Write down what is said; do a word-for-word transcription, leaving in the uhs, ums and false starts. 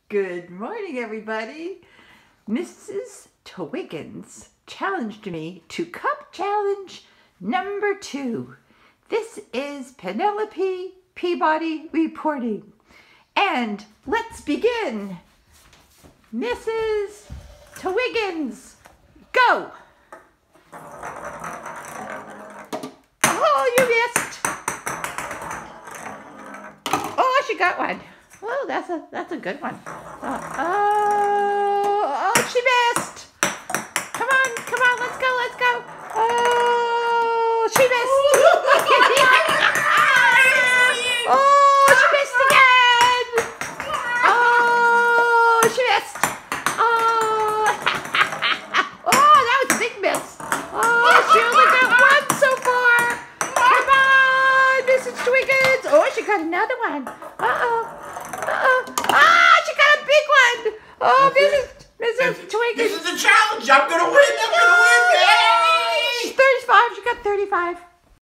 Good morning, everybody. Missus Twiggins challenged me to cup challenge number two. This is Penelope Peabody reporting. And let's begin. Missus Twiggins, go. Oh, you missed. Oh, she got one. Oh, that's a that's a good one. Uh, oh, oh, she missed. Come on, come on, let's go, let's go. Oh, she missed. Oh, she missed again. Oh, she missed. Oh, oh, that was a big miss. Oh, she only got one so far. Come on, Missus Twiggins. Oh, she got another one. Uh-oh. Uh-oh. Ah, she got a big one. Oh, Missus Missus Twiggins. This is the challenge. I'm going to win. I'm going to win. Yay! She's thirty-five. She got thirty-five.